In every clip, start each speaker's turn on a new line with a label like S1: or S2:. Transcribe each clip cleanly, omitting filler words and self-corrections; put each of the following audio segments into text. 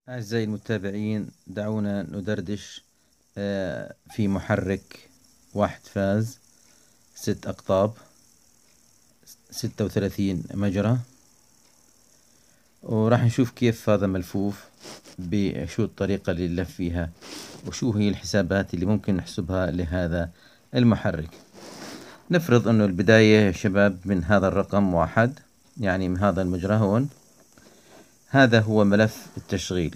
S1: أعزائي المتابعين، دعونا ندردش في محرك واحد فاز 6 أقطاب 36 مجرى، وراح نشوف كيف هذا ملفوف، بشو الطريقة اللي نلف فيها، وشو هي الحسابات اللي ممكن نحسبها لهذا المحرك. نفرض أنه البداية يا شباب من هذا الرقم 1، يعني من هذا المجرى هون. هذا هو ملف التشغيل،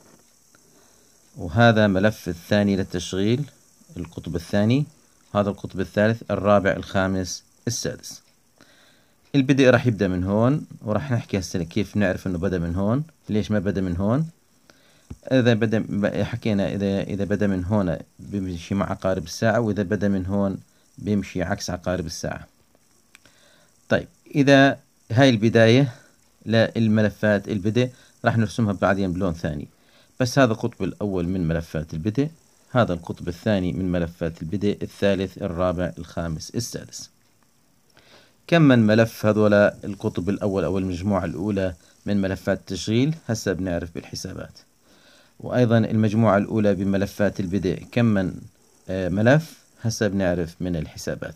S1: وهذا ملف الثاني للتشغيل، القطب الثاني، هذا القطب الثالث، الرابع، الخامس، السادس. البدء راح يبدأ من هون، وراح نحكي هسه كيف نعرف انه بدأ من هون، ليش ما بدأ من هون. اذا بدأ حكينا اذا بدأ من هون بيمشي مع عقارب الساعة، واذا بدأ من هون بيمشي عكس عقارب الساعة. طيب، اذا هاي البداية للملفات البدء راح نرسمها بعدين بلون ثاني، بس هذا القطب الأول من ملفات البدء، هذا القطب الثاني من ملفات البدء، الثالث، الرابع، الخامس، السادس. كم من ملف هذولا القطب الأول أو المجموعة الأولى من ملفات التشغيل؟ هسه بنعرف بالحسابات. وأيضا المجموعة الأولى بملفات البدء كم من ملف؟ هسه بنعرف من الحسابات.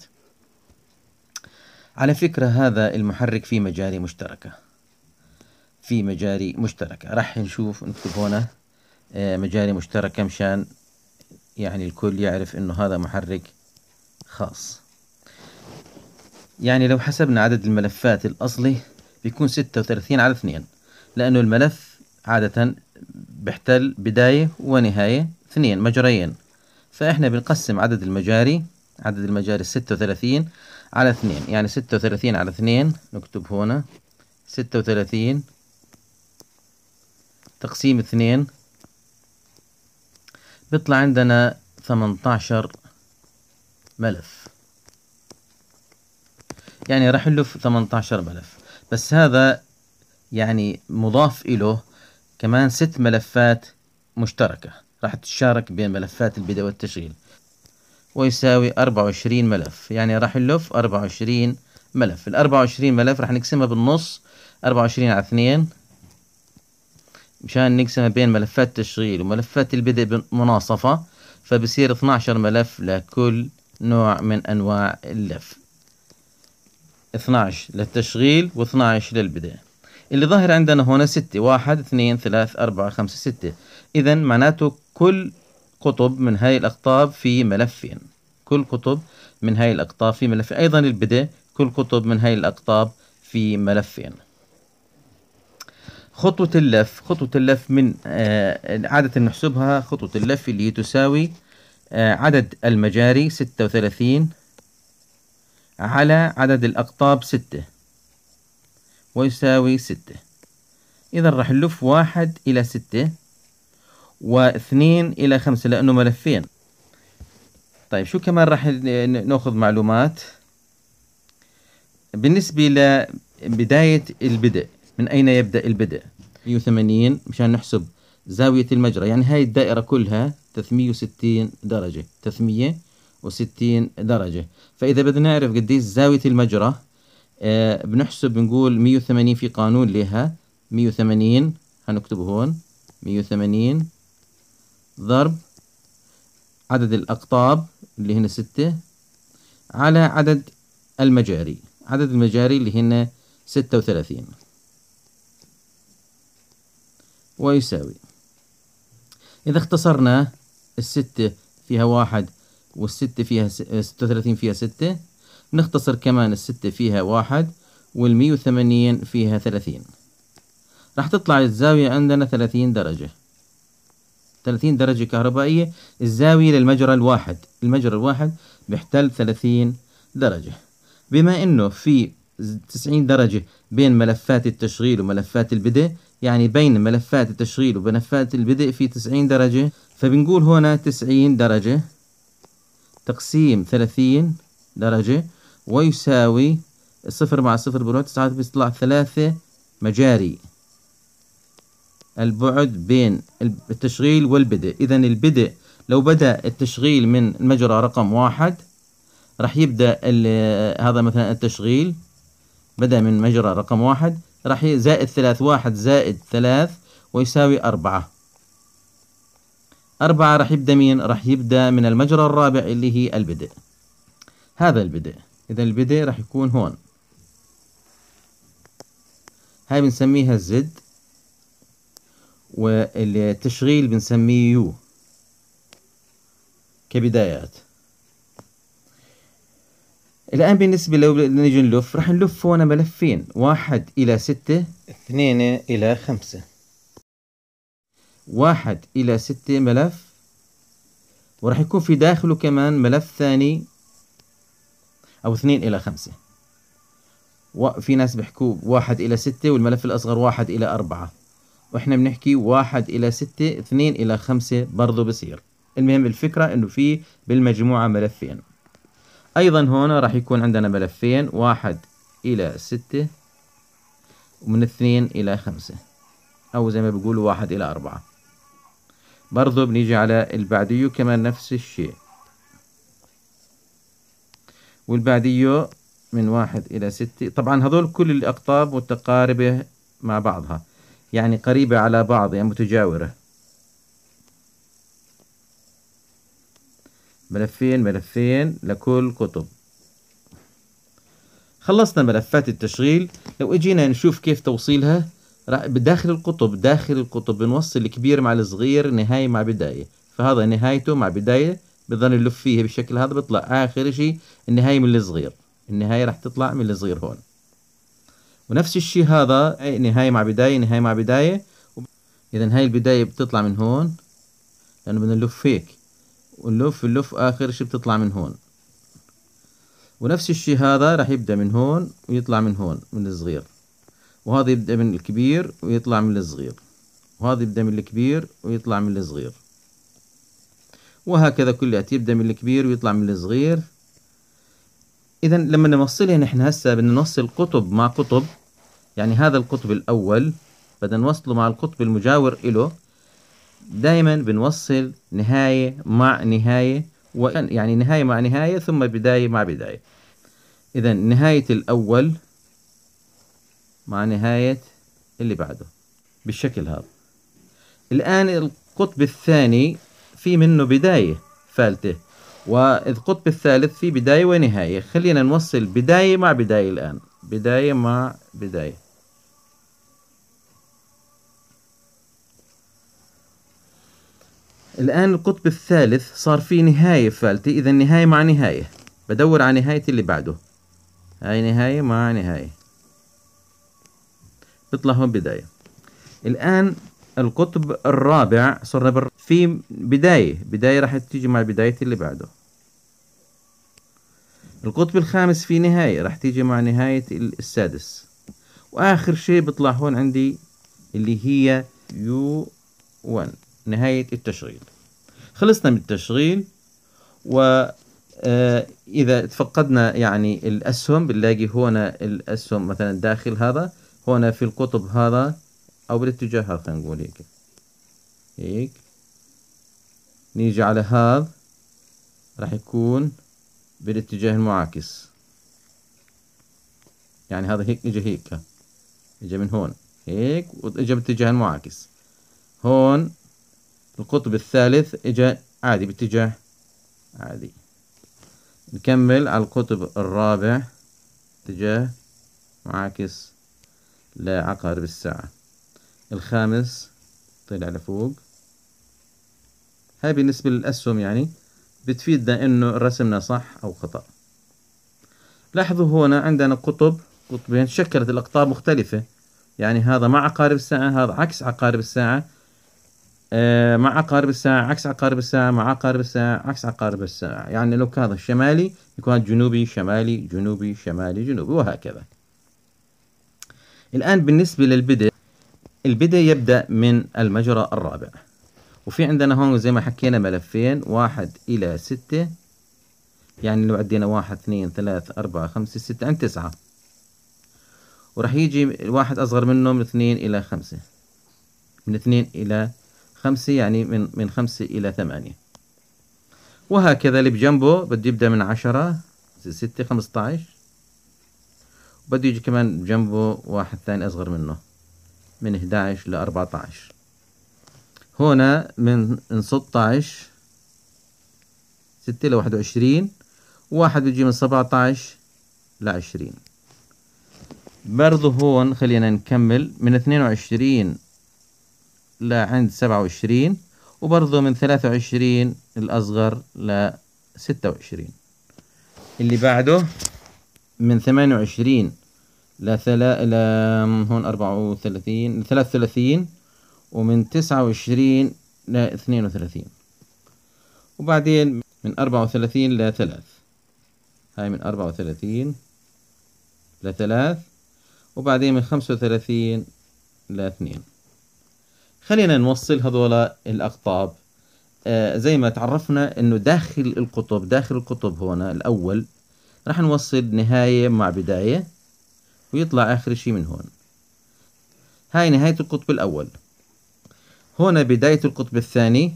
S1: على فكرة هذا المحرك فيه مجاري مشتركة، في مجاري مشتركة، راح نشوف نكتب هنا مجاري مشتركة مشان يعني الكل يعرف انه هذا محرك خاص. يعني لو حسبنا عدد الملفات الأصلي بيكون 36 على 2، لأنه الملف عادة بيحتل بداية ونهاية، 2 مجريين، فإحنا بنقسم عدد المجاري 36 على 2، يعني 36 على 2 نكتب هنا 36 تقسيم 2 بيطلع عندنا 18 ملف، يعني راح نلف 18 ملف. بس هذا يعني مضاف إله كمان 6 ملفات مشتركة راح تشارك بين ملفات البدء والتشغيل، ويساوي 24 ملف، يعني راح نلف 24 ملف. ال 24 ملف راح نقسمها بالنص، 24 على 2 مشان نقسمها بين ملفات التشغيل وملفات البدء مناصفة، فبصير 12 ملف لكل نوع من أنواع اللف، 12 للتشغيل و12 للبدء. اللي ظاهر عندنا هنا 6، 1 2 3 4 5 6، إذا معناته كل قطب من هاي الأقطاب في ملفين، كل قطب من هاي الأقطاب في ملف. أيضا البدء كل قطب من هاي الأقطاب في ملفين. خطوة اللف من عادة نحسبها خطوة اللف اللي تساوي عدد المجاري 36 على عدد الأقطاب 6، ويساوي 6. إذا راح نلف 1 إلى 6 و2 إلى 5 لأنه ملفين. طيب، شو كمان راح نأخذ معلومات بالنسبة لبداية البدء؟ من أين يبدأ البدء؟ 180 مشان نحسب زاوية المجرى، يعني هاي الدائرة كلها 360 درجة، 360 درجة. فإذا بدنا نعرف قديش زاوية المجرى بنحسب، بنقول 180 في قانون لها، 180 هنكتبه هون، 180 ضرب عدد الأقطاب اللي هنا 6 على عدد المجاري اللي هنا 36، ويساوي، إذا اختصرنا 6 فيها 1 والستة فيها 36 فيها 6، نختصر كمان 6 فيها 1 وال180 فيها 30، راح تطلع الزاوية عندنا 30 درجة، 30 درجة كهربائية. الزاوية للمجرى الواحد، المجرى الواحد بيحتل 30 درجة. بما انه في 90 درجة بين ملفات التشغيل وملفات البدء، يعني بين ملفات التشغيل وملفات البدء في 90 درجة، فبنقول هنا 90 درجة تقسيم 30 درجة، ويساوي 0 مع 0 بروح 9، بيطلع 3 مجاري البعد بين التشغيل والبدء. إذا البدء لو بدأ التشغيل من المجرى رقم 1 راح يبدأ هذا مثلا التشغيل بدأ من مجرى رقم 1، راح زائد 3، 1 زائد 3 ويساوي 4، 4 راح يبدأ مين؟ راح يبدأ من المجرى الرابع اللي هي البدء. هذا البدء. إذا البدء راح يكون هون. هاي بنسميها الزد، والتشغيل بنسميه يو كبدايات. الآن بالنسبة لو نيجي نلف، راح نلف هون ملفين، 1 إلى 6، 2 إلى 5. 1 إلى 6 ملف، وراح يكون في داخله كمان ملف ثاني، أو 2 إلى 5. وفي ناس بيحكوا 1 إلى 6 والملف الأصغر 1 إلى 4، وإحنا بنحكي 1 إلى 6، 2 إلى 5 برضو بصير. المهم الفكرة إنه في بالمجموعة ملفين. أيضا هون راح يكون عندنا ملفين، 1 إلى 6 ومن 2 إلى 5، أو زي ما بيقولوا 1 إلى 4. برضو بنيجي على البعديو كمان نفس الشيء، والبعديو من 1 إلى 6. طبعا هذول كل الأقطاب متقاربة مع بعضها، يعني قريبة على بعض، يعني متجاورة. ملفين ملفين لكل قطب. خلصنا ملفات التشغيل. لو اجينا نشوف كيف توصيلها، بداخل القطب، داخل القطب بنوصل الكبير مع الصغير، نهاية مع بداية. فهذا نهايته مع بداية، بضل نلف فيها بالشكل هذا، بيطلع آخر شيء النهاية من الصغير. النهاية راح تطلع من الصغير هون. ونفس الشيء هذا نهاية مع بداية، نهاية مع بداية. إذا هاي البداية بتطلع من هون، لأنه بدنا نلف هيك، ونلف آخر شيء بتطلع من هون. ونفس الشيء هذا راح يبدأ من هون ويطلع من هون من الصغير، وهذا يبدأ من الكبير ويطلع من الصغير، وهذا يبدأ من الكبير ويطلع من الصغير، وهكذا كليات يبدأ من الكبير ويطلع من الصغير. إذا لما نوصلها نحن هسه بدنا نوصل قطب مع قطب، يعني هذا القطب الأول بدنا نوصله مع القطب المجاور إله. دائما بنوصل نهاية مع نهاية، يعني نهاية مع نهاية ثم بداية مع بداية. إذا نهاية الأول مع نهاية اللي بعده بالشكل هذا. الآن القطب الثاني في منه بداية فالتة، والقطب الثالث في بداية ونهاية. خلينا نوصل بداية مع بداية الآن، بداية مع بداية. الآن القطب الثالث صار في نهاية فالتة، إذا نهاية مع نهاية، بدور على نهاية اللي بعده. هاي نهاية مع نهاية، بيطلع هون بداية. الآن القطب الرابع صرنا في بداية راح تيجي مع بداية اللي بعده. القطب الخامس في نهاية راح تيجي مع نهاية السادس، وآخر شيء بيطلع هون عندي اللي هي U1 نهاية التشغيل. خلصنا من التشغيل. إذا تفقدنا يعني الأسهم، بنلاقي هنا الأسهم مثلا داخل هذا، هنا في القطب هذا أو بالاتجاه هذا، خلينا نقول هيك. نيجي على هذا راح يكون بالاتجاه المعاكس، يعني هذا هيك اجى هيك، اجى من هون هيك واجى بالاتجاه المعاكس. هون القطب الثالث اجى عادي باتجاه عادي. نكمل على القطب الرابع اتجاه معاكس لعقارب الساعة. الخامس طلع لفوق. هاي بالنسبة للأسهم يعني بتفيدنا إنه رسمنا صح أو خطأ. لاحظوا هنا عندنا قطبين، شكلت الأقطاب مختلفة، يعني هذا مع عقارب الساعة، هذا عكس عقارب الساعة، مع عقارب الساعة عكس عقارب الساعة، مع عقارب الساعة عكس عقارب الساعة. يعني لو كان هذا شمالي يكون جنوبي شمالي جنوبي شمالي جنوبي، وهكذا. الآن بالنسبة للبدء، البدء يبدأ من المجرى الرابع، وفي عندنا هون زي ما حكينا ملفين، 1 إلى 6، يعني لو عدينا 1 2 3 4 5 6 عند 9، وراح يجي واحد أصغر منه من 2 إلى 5، من 2 إلى 5 يعني من 5 إلى 8، وهكذا. اللي بجنبه بده يبدأ من 10 6 15، وبده يجي كمان بجنبه واحد ثاني أصغر منه من 11 ل 14. هنا من 16 6 ل21، واحد بيجي من 17 ل20. برضو هون خلينا نكمل من 22 لعند 27، وبرضو من 23 الأصغر ل26. اللي بعده من 28 ل هون 34 ل33، ومن 29 ل32، وبعدين من 34 ل3. هاي من 34 ل3، وبعدين من 35 ل2. خلينا نوصل هذول الأقطاب. زي ما تعرفنا إنه داخل القطب هنا الأول راح نوصل نهاية مع بداية، ويطلع آخر شي من هون. هاي نهاية القطب الأول. هنا بداية القطب الثاني،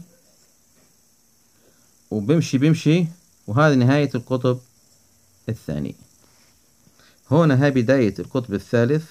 S1: وبمشي وهذه نهاية القطب الثاني. هنا هاي بداية القطب الثالث،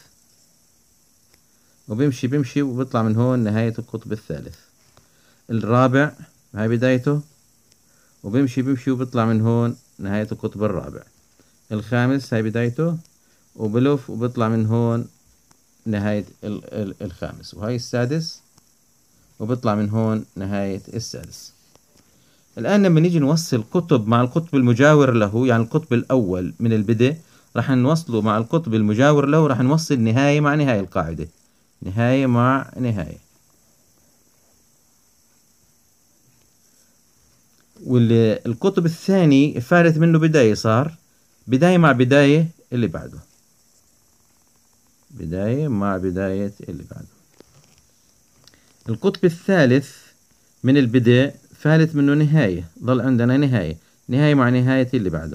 S1: وبمشي وبيطلع من هون نهاية القطب الثالث. الرابع هاي بدايته، وبمشي وبيطلع من هون نهاية القطب الرابع. الخامس هاي بدايته، وبلف وبيطلع من هون نهاية الخامس. وهاي السادس، وبيطلع من هون نهاية السادس. الآن لما نيجي نوصل قطب مع القطب المجاور له، يعني القطب الأول من البدء راح نوصله مع القطب المجاور له، راح نوصل نهاية مع نهاية القاعدة، نهاية مع نهاية. والقطب الثاني فارت منه بداية، صار بداية مع بداية اللي بعده، بداية مع بداية اللي بعده. القطب الثالث من البدء فالت منه نهاية، ظل عندنا نهاية مع نهاية اللي بعده.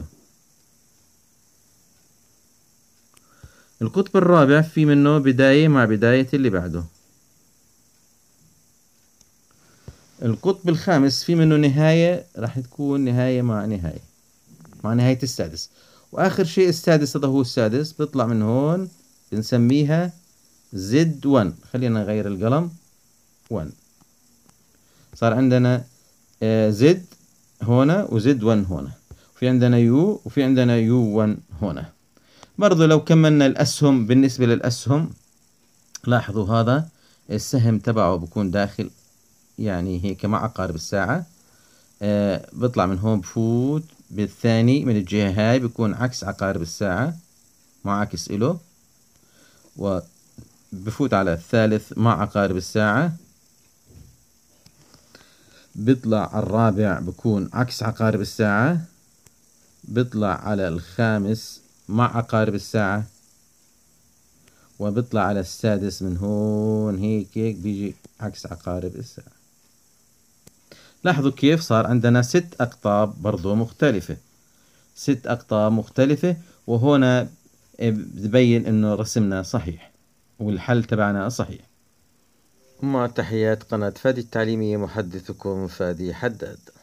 S1: القطب الرابع في منه بداية مع بداية اللي بعده. القطب الخامس في منه نهاية، راح تكون نهاية مع نهاية السادس. وآخر شيء السادس، هذا هو السادس، بيطلع من هون بنسميها Z1. خلينا نغير القلم. 1 صار عندنا Z هنا، وزد 1 هنا، وفي عندنا يو، وفي عندنا يو 1 هنا. برضو لو كملنا الأسهم، بالنسبة للأسهم لاحظوا هذا السهم تبعه بكون داخل، يعني هيك مع عقارب الساعة. بيطلع من هون بفوت بالثاني من الجهة هاي، بيكون عكس عقارب الساعة، معاكس إله، وبفوت على الثالث مع عقارب الساعة. بيطلع على الرابع بكون عكس عقارب الساعة، بيطلع على الخامس مع عقارب الساعة، وبيطلع على السادس من هون هيك بيجي عكس عقارب الساعة. لاحظوا كيف صار عندنا 6 أقطاب برضو مختلفة، 6 أقطاب مختلفة. وهنا ببين إنه رسمنا صحيح والحل تبعنا صحيح. مع تحيات قناة فادي التعليمية، محدثكم فادي حداد.